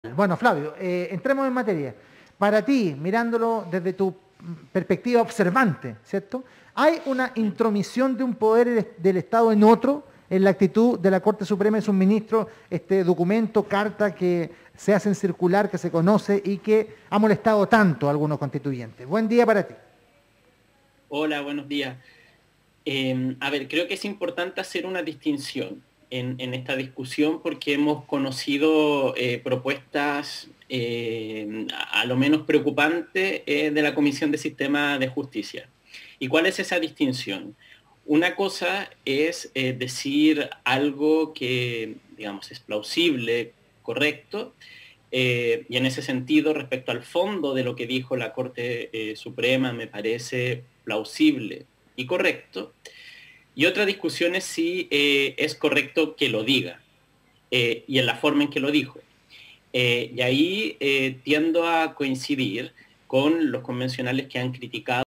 Bueno, Flavio, entremos en materia. Para ti, mirándolo desde tu perspectiva observante, ¿cierto? ¿Hay una intromisión de un poder del Estado en otro en la actitud de la Corte Suprema de sus ministros, este documento, carta que se hacen circular, que se conoce y que ha molestado tanto a algunos constituyentes? Buen día para ti. Hola, buenos días. A ver, creo que es importante hacer una distinción en esta discusión porque hemos conocido propuestas a lo menos preocupantes de la Comisión de Sistema de Justicia. ¿Y cuál es esa distinción? Una cosa es decir algo que, digamos, es plausible, correcto, y en ese sentido, respecto al fondo de lo que dijo la Corte Suprema, me parece plausible y correcto. Y otra discusión es si es correcto que lo diga y en la forma en que lo dijo. Y ahí tiendo a coincidir con los convencionales que han criticado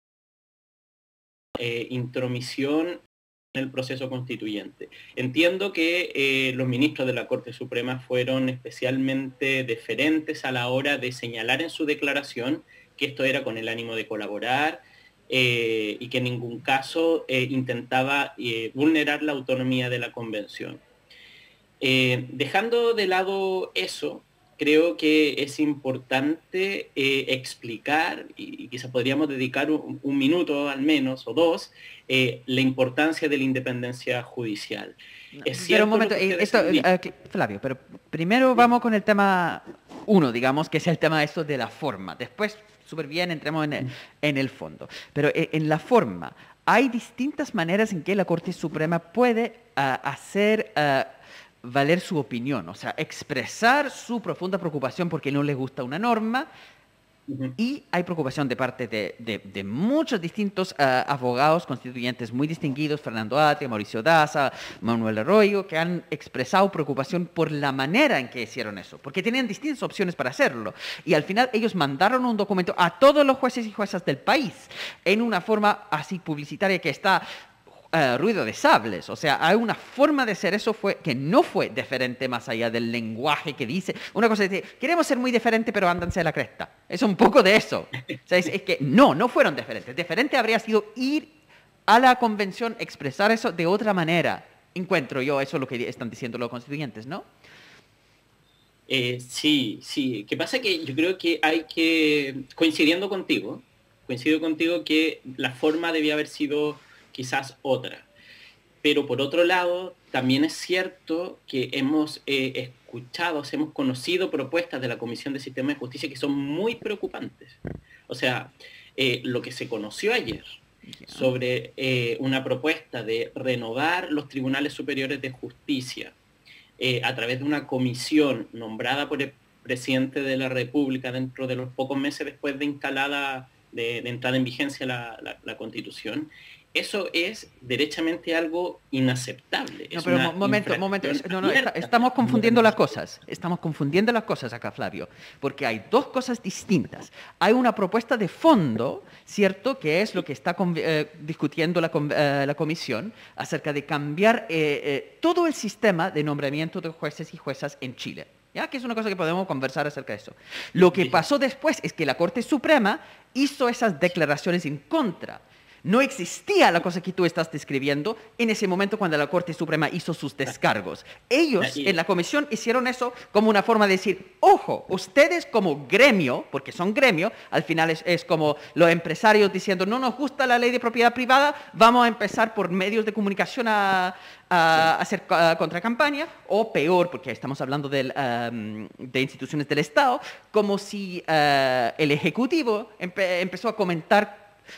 intromisión en el proceso constituyente. Entiendo que los ministros de la Corte Suprema fueron especialmente deferentes a la hora de señalar en su declaración que esto era con el ánimo de colaborar y que en ningún caso intentaba vulnerar la autonomía de la Convención. Dejando de lado eso, creo que es importante explicar, y quizás podríamos dedicar un minuto al menos, o dos, la importancia de la independencia judicial. Es Pero un cierto lo momento, que ustedes han dicho. Flavio, pero primero Sí. vamos con el tema uno, digamos, que es el tema esto de la forma. Después, súper bien, entremos en el fondo. Pero en la forma, hay distintas maneras en que la Corte Suprema puede hacer valer su opinión, o sea, expresar su profunda preocupación porque no le gusta una norma. Uh-huh. Y hay preocupación de parte de muchos distintos abogados constituyentes muy distinguidos, Fernando Atria, Mauricio Daza, Manuel Arroyo, que han expresado preocupación por la manera en que hicieron eso, porque tenían distintas opciones para hacerlo. Y al final ellos mandaron un documento a todos los jueces y juezas del país en una forma así publicitaria que está ruido de sables. O sea, hay una forma de hacer eso que no fue diferente más allá del lenguaje que dice. Una cosa es decir, queremos ser muy diferente, pero ándanse a la cresta. Es un poco de eso. O sea, es que no fueron diferentes. Diferente habría sido ir a la convención, expresar eso de otra manera. Encuentro yo, eso es lo que están diciendo los constituyentes, ¿no? Sí. ¿Qué pasa? Que yo creo que hay que, coincido contigo que la forma debía haber sido quizás otra. Pero por otro lado, también es cierto que hemos hemos conocido propuestas de la Comisión de Sistema de Justicia que son muy preocupantes. O sea, lo que se conoció ayer sobre una propuesta de renovar los tribunales superiores de justicia a través de una comisión nombrada por el presidente de la República dentro de los pocos meses después de entrada en vigencia la Constitución, eso es derechamente algo inaceptable. No, pero momento. Estamos confundiendo las cosas acá, Flavio, porque hay dos cosas distintas. Hay una propuesta de fondo, ¿cierto?, que es lo que está discutiendo la comisión acerca de cambiar todo el sistema de nombramiento de jueces y juezas en Chile. ¿Ya? Que es una cosa que podemos conversar acerca de eso. Lo que pasó después es que la Corte Suprema hizo esas declaraciones en contra. No existía la cosa que tú estás describiendo en ese momento cuando la Corte Suprema hizo sus descargos. Ellos en la comisión hicieron eso como una forma de decir, ojo, ustedes como gremio, porque son gremio, al final es como los empresarios diciendo, no nos gusta la ley de propiedad privada, vamos a empezar por medios de comunicación a hacer contracampaña, o peor, porque estamos hablando de instituciones del Estado, como si el Ejecutivo empezó a comentar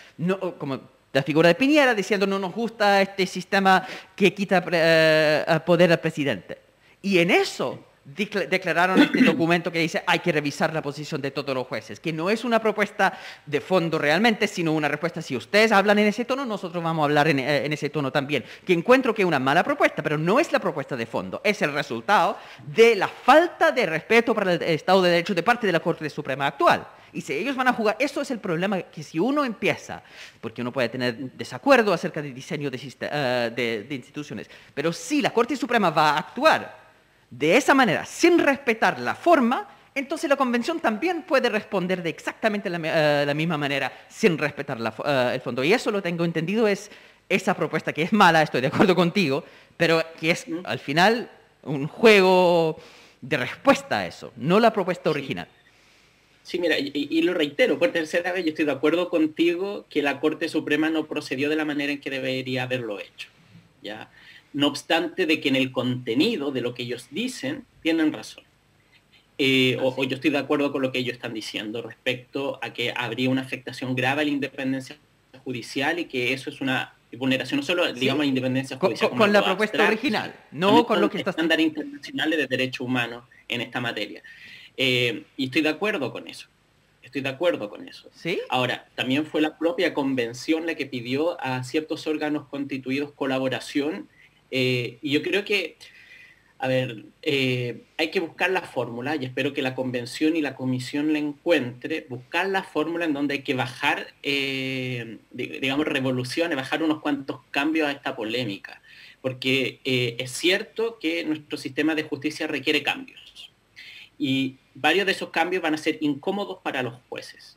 como la figura de Piñera diciendo no nos gusta este sistema que quita poder al presidente. Y en eso declararon este documento que dice hay que revisar la posición de todos los jueces, que no es una propuesta de fondo realmente, sino una respuesta, si ustedes hablan en ese tono, nosotros vamos a hablar en ese tono también, que encuentro que es una mala propuesta, pero no es la propuesta de fondo, es el resultado de la falta de respeto para el Estado de Derecho de parte de la Corte Suprema actual. Y si ellos van a jugar, eso es el problema, que si uno empieza, porque uno puede tener desacuerdo acerca del diseño de instituciones, pero si la Corte Suprema va a actuar de esa manera, sin respetar la forma, entonces la convención también puede responder de exactamente la misma manera, sin respetar el fondo. Y eso lo tengo entendido, es esa propuesta que es mala, estoy de acuerdo contigo, pero que es al final un juego de respuesta a eso, no la propuesta original. Sí, mira, y lo reitero, por tercera vez, yo estoy de acuerdo contigo que la Corte Suprema no procedió de la manera en que debería haberlo hecho, ¿ya? No obstante de que en el contenido de lo que ellos dicen, tienen razón. O yo estoy de acuerdo con lo que ellos están diciendo respecto a que habría una afectación grave a la independencia judicial y que eso es una vulneración no solo, digamos, a la independencia judicial. Con la propuesta original, no con lo que está... estándares internacionales de derechos humanos en esta materia. Y estoy de acuerdo con eso. Estoy de acuerdo con eso. ¿Sí? Ahora, también fue la propia convención la que pidió a ciertos órganos constituidos colaboración. Y yo creo que, a ver, hay que buscar la fórmula, y espero que la convención y la comisión la encuentre, buscar la fórmula en donde hay que bajar, digamos, revoluciones, bajar unos cuantos cambios a esta polémica. Porque es cierto que nuestro sistema de justicia requiere cambios. Y varios de esos cambios van a ser incómodos para los jueces.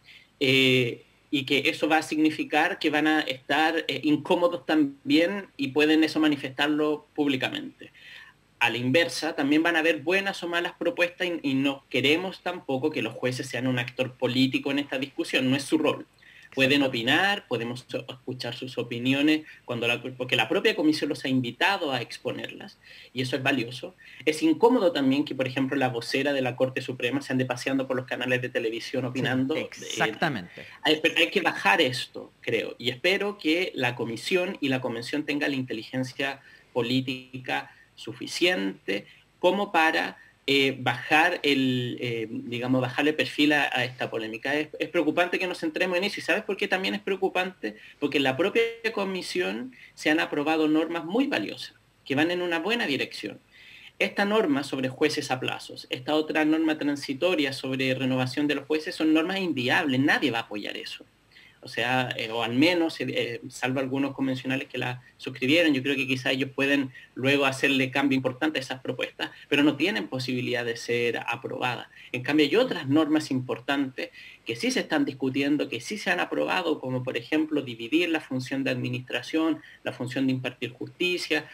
Y que eso va a significar que van a estar incómodos también y pueden eso manifestarlo públicamente. A la inversa, también van a haber buenas o malas propuestas y no queremos tampoco que los jueces sean un actor político en esta discusión, no es su rol. Pueden opinar, podemos escuchar sus opiniones, porque la propia comisión los ha invitado a exponerlas, y eso es valioso. Es incómodo también que, por ejemplo, la vocera de la Corte Suprema se ande paseando por los canales de televisión opinando. Sí, exactamente. Pero hay que bajar esto, creo, y espero que la comisión y la convención tengan la inteligencia política suficiente como para bajar bajarle perfil a esta polémica. Es preocupante que nos centremos en eso. ¿Y sabes por qué también es preocupante? Porque en la propia comisión se han aprobado normas muy valiosas, que van en una buena dirección. Esta norma sobre jueces a plazos, esta otra norma transitoria sobre renovación de los jueces, son normas inviables. Nadie va a apoyar eso. O sea, o al menos, salvo algunos convencionales que la suscribieron, yo creo que quizá ellos pueden luego hacerle cambio importante a esas propuestas, pero no tienen posibilidad de ser aprobadas. En cambio, hay otras normas importantes que sí se están discutiendo, que sí se han aprobado, como por ejemplo dividir la función de administración, la función de impartir justicia,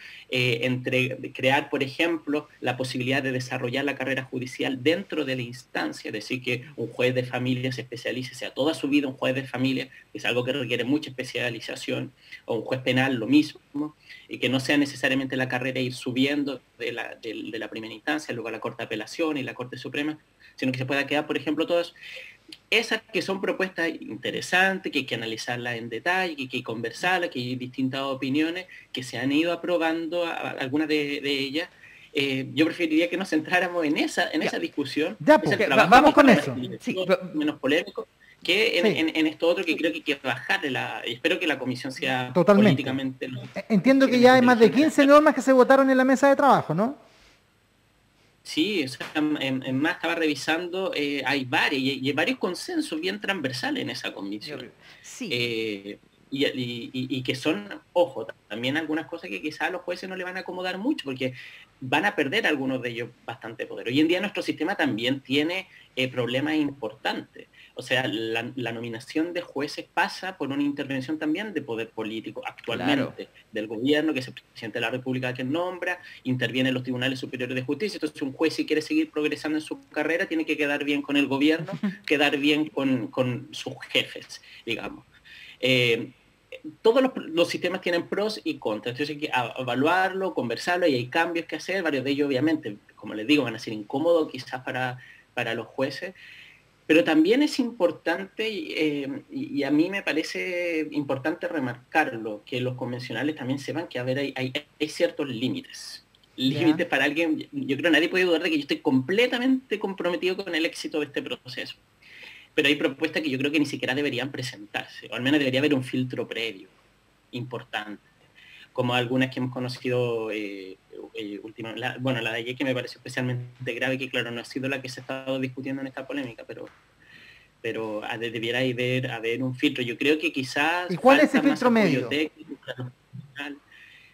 crear, por ejemplo, la posibilidad de desarrollar la carrera judicial dentro de la instancia, es decir, que un juez de familia se especialice, sea toda su vida un juez de familia, que es algo que requiere mucha especialización, o un juez penal lo mismo, y que no sea necesariamente la carrera ir subiendo de la primera instancia, luego a la Corte de Apelación y la Corte Suprema, sino que se pueda quedar, por ejemplo, todas esas que son propuestas interesantes, que hay que analizarlas en detalle, que hay que conversarlas, que hay distintas opiniones, que se han ido aprobando, algunas de ellas. Yo preferiría que nos centráramos en esa discusión. Ya, pues, vamos con eso. Menos polémico, que en esto otro que creo que hay que bajar y espero que la comisión sea totalmente políticamente... Entiendo que ya hay más de 15 normas que se votaron en la mesa de trabajo, ¿no? Sí, o sea, en más estaba revisando, hay varios, y hay varios consensos bien transversales en esa comisión. Sí. Y que son, ojo, también algunas cosas que quizás a los jueces no le van a acomodar mucho, porque van a perder algunos de ellos bastante poder. Hoy en día nuestro sistema también tiene problemas importantes. O sea, la nominación de jueces pasa por una intervención también de poder político actualmente, del gobierno, que es el presidente de la República que nombra, interviene en los tribunales superiores de justicia. Entonces, un juez, si quiere seguir progresando en su carrera, tiene que quedar bien con el gobierno, quedar bien con sus jefes, digamos. Todos los sistemas tienen pros y contras, entonces hay que evaluarlo, conversarlo, y hay cambios que hacer, varios de ellos obviamente, como les digo, van a ser incómodos quizás para los jueces, pero también es importante, y a mí me parece importante remarcarlo, que los convencionales también sepan que hay ciertos límites. Límites para alguien, yo creo que nadie puede dudar de que yo estoy completamente comprometido con el éxito de este proceso. Pero hay propuestas que yo creo que ni siquiera deberían presentarse, o al menos debería haber un filtro previo importante, como algunas que hemos conocido últimamente. La de ayer, que me pareció especialmente grave, que claro, no ha sido la que se ha estado discutiendo en esta polémica, pero debiera haber un filtro. Yo creo que quizás... ¿Y cuál es ese filtro medio?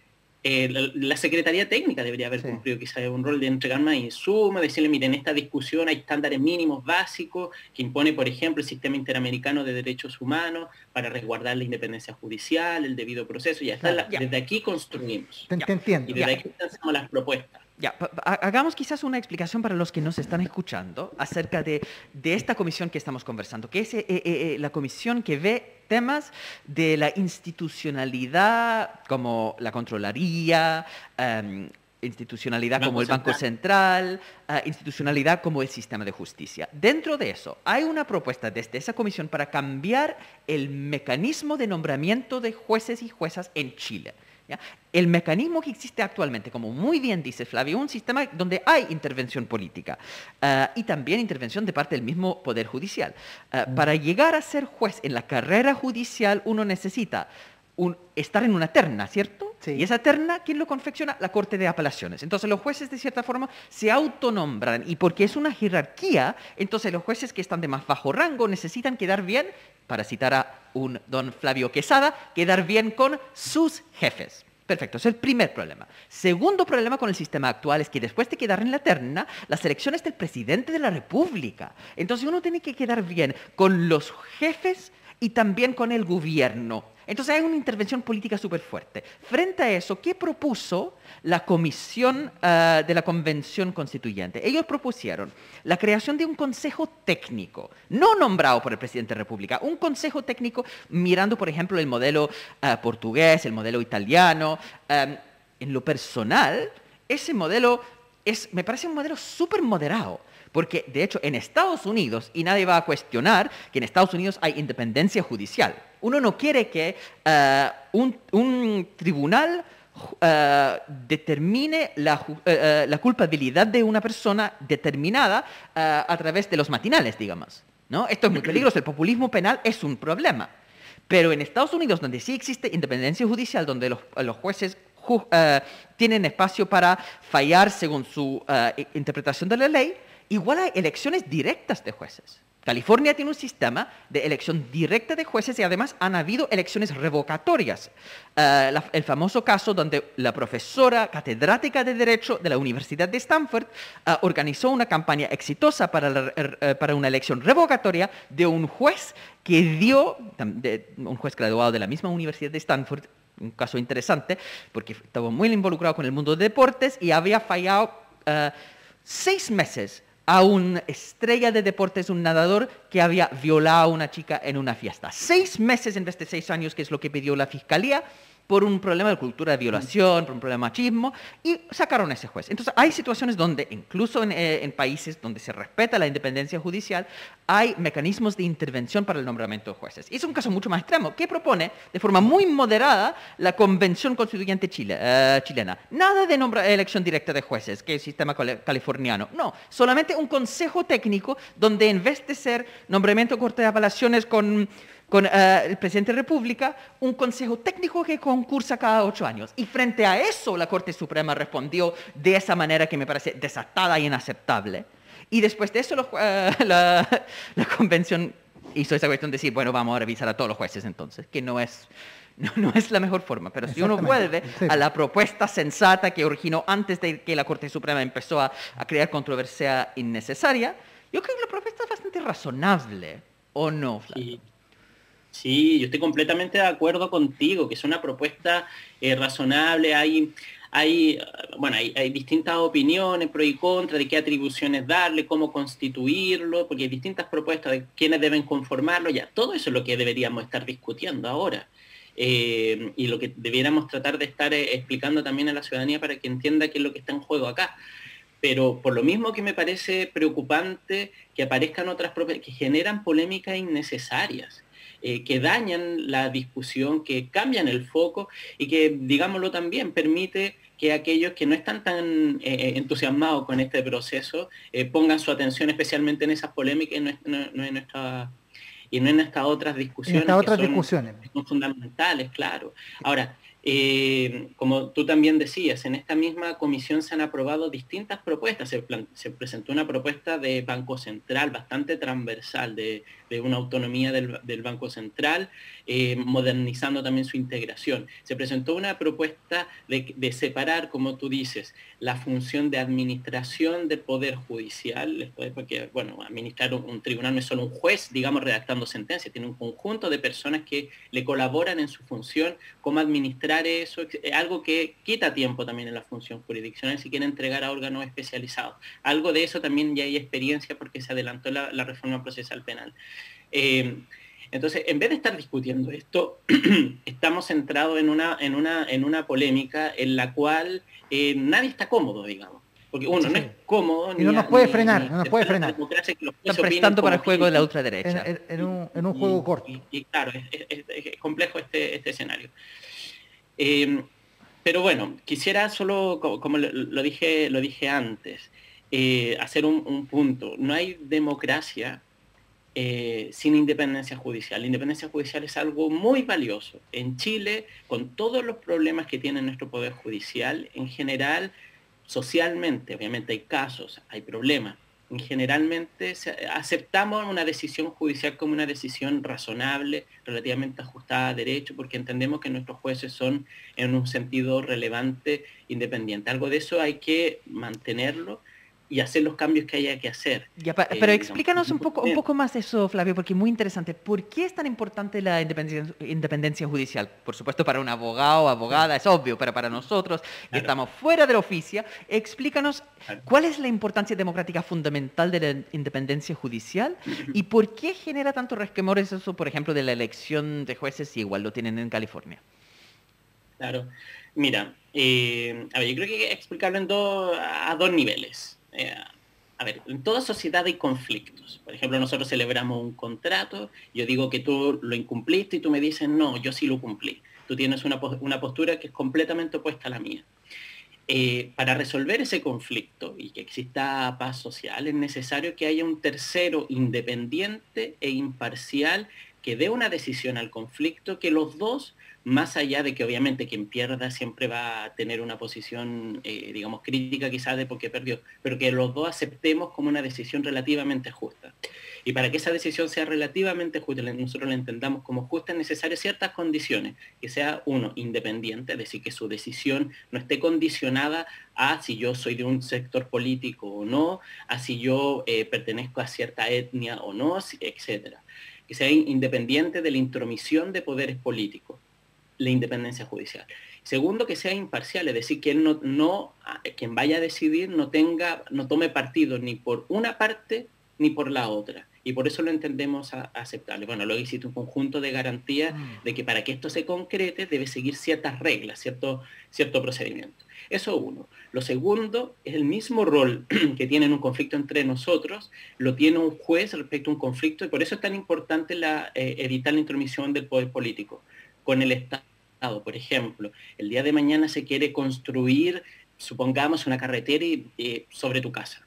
la Secretaría Técnica debería haber cumplido quizás un rol de entregar más insumos, decirle, miren, en esta discusión hay estándares mínimos básicos que impone, por ejemplo, el Sistema Interamericano de Derechos Humanos para resguardar la independencia judicial, el debido proceso, y desde aquí construimos. Te entiendo. Y desde aquí hacemos las propuestas. Hagamos quizás una explicación para los que nos están escuchando acerca de esta comisión que estamos conversando, que es la comisión que ve temas de la institucionalidad como la Contraloría, institucionalidad como el Banco Central, institucionalidad como el sistema de justicia. Dentro de eso, hay una propuesta desde esa comisión para cambiar el mecanismo de nombramiento de jueces y juezas en Chile. ¿Ya? El mecanismo que existe actualmente, como muy bien dice Flavio, un sistema donde hay intervención política y también intervención de parte del mismo Poder Judicial. Para llegar a ser juez en la carrera judicial, uno necesita estar en una terna, ¿cierto? Sí. Y esa terna, ¿quién lo confecciona? La Corte de Apelaciones. Entonces los jueces, de cierta forma, se autonombran y porque es una jerarquía, entonces los jueces que están de más bajo rango necesitan quedar bien, para citar a un don Flavio Quesada, quedar bien con sus jefes. Perfecto, ese es el primer problema. Segundo problema con el sistema actual es que después de quedar en la terna, la selección es del presidente de la República. Entonces uno tiene que quedar bien con los jefes y también con el gobierno. Entonces hay una intervención política súper fuerte. Frente a eso, ¿qué propuso la comisión de la Convención Constituyente? Ellos propusieron la creación de un consejo técnico, no nombrado por el presidente de la República, un consejo técnico mirando, por ejemplo, el modelo portugués, el modelo italiano. En lo personal, ese modelo me parece un modelo súper moderado. Porque, de hecho, en Estados Unidos, y nadie va a cuestionar que en Estados Unidos hay independencia judicial. Uno no quiere que un tribunal determine la culpabilidad de una persona determinada a través de los matinales, digamos, ¿no? Esto es muy peligroso. El populismo penal es un problema. Pero en Estados Unidos, donde sí existe independencia judicial, donde los jueces tienen espacio para fallar según su interpretación de la ley, igual hay elecciones directas de jueces. California tiene un sistema de elección directa de jueces y además han habido elecciones revocatorias. El famoso caso donde la profesora catedrática de Derecho de la Universidad de Stanford organizó una campaña exitosa para una elección revocatoria de un juez un juez graduado de la misma Universidad de Stanford, un caso interesante porque estaba muy involucrado con el mundo de deportes y había fallado 6 meses a una estrella de deportes, un nadador que había violado a una chica en una fiesta. 6 meses en vez de 6 años, que es lo que pidió la fiscalía, por un problema de cultura de violación, por un problema de machismo, y sacaron a ese juez. Entonces, hay situaciones donde, incluso en países donde se respeta la independencia judicial, hay mecanismos de intervención para el nombramiento de jueces. Y es un caso mucho más extremo, que propone de forma muy moderada la Convención Constituyente chilena. Nada de elección directa de jueces, que es el sistema californiano. No, solamente un consejo técnico donde en vez de ser nombramiento de Corte de Apelaciones con el presidente de la República, un consejo técnico que concursa cada 8 años. Y frente a eso, la Corte Suprema respondió de esa manera que me parece desatada y inaceptable. Y después de eso, la Convención hizo esa cuestión de decir, bueno, vamos a revisar a todos los jueces entonces, que no es la mejor forma. Pero si uno vuelve a la propuesta sensata que originó antes de que la Corte Suprema empezó a crear controversia innecesaria, yo creo que la propuesta es bastante razonable, ¿o no, Flavio? Sí, yo estoy completamente de acuerdo contigo, que es una propuesta razonable. Hay distintas opiniones, pro y contra, de qué atribuciones darle, cómo constituirlo, porque hay distintas propuestas de quiénes deben conformarlo. Ya, todo eso es lo que deberíamos estar discutiendo ahora. Y lo que debiéramos tratar de estar explicando también a la ciudadanía para que entienda qué es lo que está en juego acá. Pero por lo mismo que me parece preocupante que aparezcan otras propuestas que generan polémicas innecesarias. Que dañan la discusión, que cambian el foco y que, digámoslo también, permite que aquellos que no están tan entusiasmados con este proceso pongan su atención especialmente en esas polémicas y no en estas otras discusiones En estas otras discusiones son fundamentales, claro. Ahora, Como tú también decías, en esta misma comisión se han aprobado distintas propuestas. Se presentó una propuesta de Banco Central bastante transversal, de una autonomía del Banco Central, modernizando también su integración. Se presentó una propuesta de separar, como tú dices, la función de administración del Poder Judicial, porque, bueno, administrar un tribunal no es solo un juez, digamos, redactando sentencias, tiene un conjunto de personas que le colaboran en su función, cómo administrar eso, algo que quita tiempo también en la función jurisdiccional si quiere entregar a órganos especializados. Algo de eso también ya hay experiencia porque se adelantó la reforma procesal penal. Entonces, en vez de estar discutiendo esto, estamos centrados en una polémica en la cual nadie está cómodo, digamos. Porque uno no es cómodo. Y no nos puede frenar, no nos puede frenar. Están prestando para el juego de la ultraderecha. En un juego corto. Y claro, es complejo este escenario. Pero bueno, quisiera solo, como lo dije antes, hacer un punto. No hay democracia sin independencia judicial. La independencia judicial es algo muy valioso. En Chile, con todos los problemas que tiene nuestro Poder Judicial, en general, socialmente, obviamente hay casos, hay problemas. Generalmente aceptamos una decisión judicial como una decisión razonable, relativamente ajustada a derecho, porque entendemos que nuestros jueces son, en un sentido relevante, independientes. Algo de eso hay que mantenerlo y hacer los cambios que haya que hacer. Pero explícanos un poco más eso, Flavio, porque es muy interesante. ¿Por qué es tan importante la independencia judicial? Por supuesto, para un abogado o abogada es obvio, pero para nosotros que estamos fuera de la oficia, explícanos cuál es la importancia democrática fundamental de la independencia judicial y por qué genera tanto resquemores eso, por ejemplo, de la elección de jueces, si igual lo tienen en California. Claro. Mira, a ver, yo creo que hay que explicarlo a dos niveles. A ver, en toda sociedad hay conflictos. Por ejemplo, nosotros celebramos un contrato, yo digo que tú lo incumpliste y tú me dices, no, yo sí lo cumplí. Tú tienes una postura que es completamente opuesta a la mía. Para resolver ese conflicto y que exista paz social, es necesario que haya un tercero independiente e imparcial que dé una decisión al conflicto, que los dos, más allá de que obviamente quien pierda siempre va a tener una posición, digamos, crítica quizás de por qué perdió, pero que los dos aceptemos como una decisión relativamente justa. Y para que esa decisión sea relativamente justa, nosotros la entendamos como justa, es necesario ciertas condiciones, que sea uno independiente, es decir, que su decisión no esté condicionada a si yo soy de un sector político o no, a si yo pertenezco a cierta etnia o no, etcétera. Que sea independiente de la intromisión de poderes políticos, la independencia judicial. Segundo, que sea imparcial, es decir, que él quien vaya a decidir no tome partido ni por una parte ni por la otra. Y por eso lo entendemos aceptable. Bueno, luego existe un conjunto de garantías de que para que esto se concrete debe seguir ciertas reglas, cierto procedimiento. Eso uno. Lo segundo es el mismo rol que tiene en un conflicto entre nosotros, lo tiene un juez respecto a un conflicto, y por eso es tan importante evitar la intromisión del poder político con el Estado. Por ejemplo, el día de mañana se quiere construir, supongamos, una carretera sobre tu casa.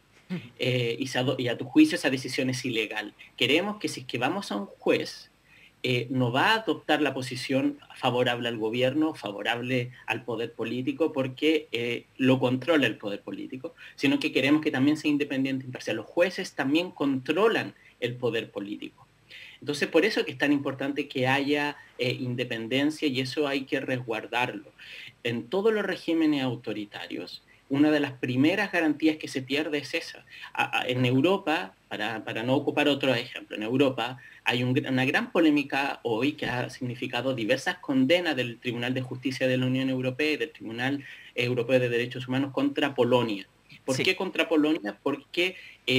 Y a tu juicio esa decisión es ilegal. Queremos que si es que vamos a un juez, no va a adoptar la posición favorable al gobierno, favorable al poder político, porque lo controla el poder político, sino que queremos que también sea independiente e imparcial. Los jueces también controlan el poder político. Entonces, por eso que es tan importante que haya independencia, y eso hay que resguardarlo. En todos los regímenes autoritarios, una de las primeras garantías que se pierde es esa. En Europa, para no ocupar otro ejemplo, en Europa hay una gran polémica hoy que ha significado diversas condenas del Tribunal de Justicia de la Unión Europea y del Tribunal Europeo de Derechos Humanos contra Polonia. ¿Por qué contra Polonia? Porque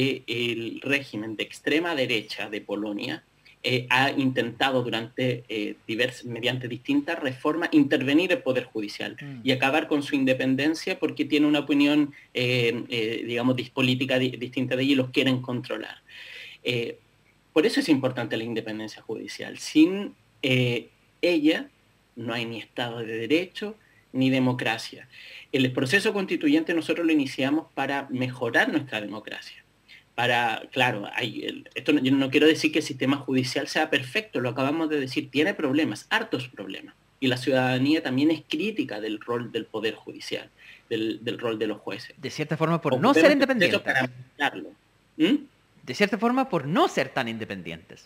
el régimen de extrema derecha de Polonia ha intentado mediante distintas reformas intervenir el Poder Judicial y acabar con su independencia porque tiene una opinión, digamos, política distinta de ellos y los quieren controlar. Por eso es importante la independencia judicial. Sin ella no hay ni Estado de Derecho ni democracia. El proceso constituyente nosotros lo iniciamos para mejorar nuestra democracia. Claro, yo no quiero decir que el sistema judicial sea perfecto, lo acabamos de decir, tiene problemas, hartos problemas. y la ciudadanía también es crítica del rol del Poder Judicial, del rol de los jueces. De cierta forma, por no ser independientes. ¿Mm? De cierta forma, por no ser tan independientes.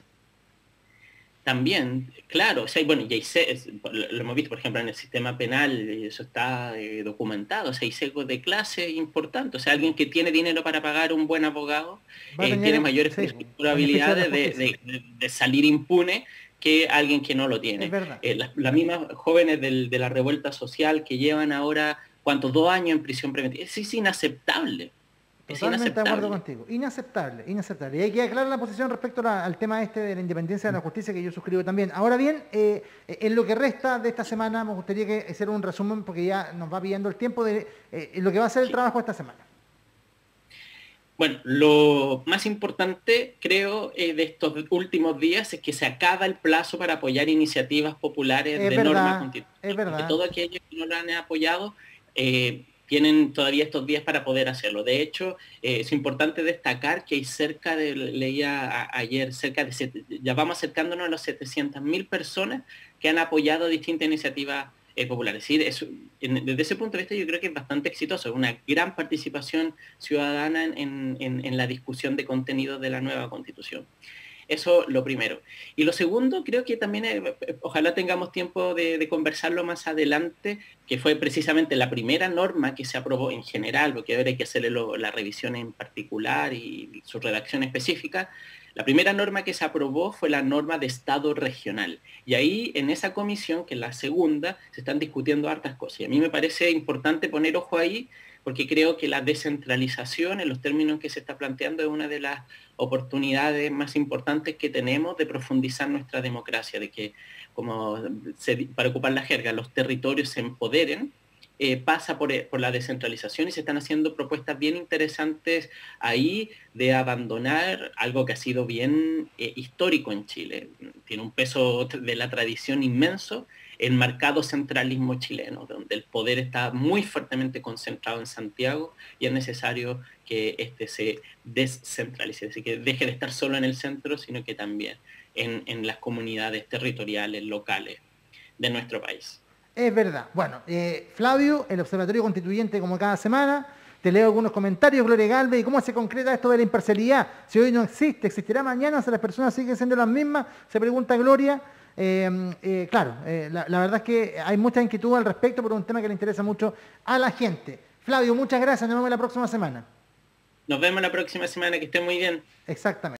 También, claro, o sea, bueno, y lo hemos visto, por ejemplo, en el sistema penal, eso está documentado, o sea, hay sesgos de clase importantes, o sea, alguien que tiene dinero para pagar un buen abogado tiene mayores probabilidades de salir impune que alguien que no lo tiene. Es verdad. Las mismas jóvenes de la revuelta social que llevan ahora, ¿cuántos? 2 años en prisión preventiva, es inaceptable. Totalmente de acuerdo contigo. Inaceptable, inaceptable. Y hay que aclarar la posición respecto al tema este de la independencia de la justicia, que yo suscribo también. Ahora bien, en lo que resta de esta semana, me gustaría hacer un resumen, porque ya nos va pidiendo el tiempo de lo que va a ser el trabajo esta semana. Bueno, lo más importante, creo, de estos últimos días es que se acaba el plazo para apoyar iniciativas populares normas constitucionales. Es verdad. Que todos aquellos que no lo han apoyado tienen todavía estos días para poder hacerlo. De hecho, es importante destacar que hay leía ayer, ya vamos acercándonos a los 700.000 personas que han apoyado distintas iniciativas populares. ¿Sí? Desde ese punto de vista yo creo que es bastante exitoso, es una gran participación ciudadana en la discusión de contenidos de la nueva Constitución. Eso lo primero. Y lo segundo, creo que también, ojalá tengamos tiempo de conversarlo más adelante, que fue precisamente la primera norma que se aprobó en general, porque ahora hay que hacerle la revisión en particular y su redacción específica. La primera norma que se aprobó fue la norma de Estado regional. Y ahí, en esa comisión, que es la segunda, se están discutiendo hartas cosas. Y a mí me parece importante poner ojo ahí, porque creo que la descentralización, en los términos que se está planteando, es una de las oportunidades más importantes que tenemos de profundizar nuestra democracia, de que, para ocupar la jerga, los territorios se empoderen, pasa por la descentralización, y se están haciendo propuestas bien interesantes ahí de abandonar algo que ha sido bien histórico en Chile. Tiene un peso de la tradición inmenso, el marcado centralismo chileno, donde el poder está muy fuertemente concentrado en Santiago y es necesario que este se descentralice, así que deje de estar solo en el centro, sino que también en las comunidades territoriales, locales de nuestro país. Es verdad. Bueno, Flavio, el Observatorio Constituyente, como cada semana, te leo algunos comentarios. Gloria Galvez, ¿y cómo se concreta esto de la imparcialidad? Si hoy no existe, ¿existirá mañana? Si las personas siguen siendo las mismas, se pregunta Gloria. Claro, la verdad es que hay mucha inquietud al respecto por un tema que le interesa mucho a la gente. Flavio, muchas gracias, nos vemos la próxima semana. Nos vemos la próxima semana, que estén muy bien. Exactamente.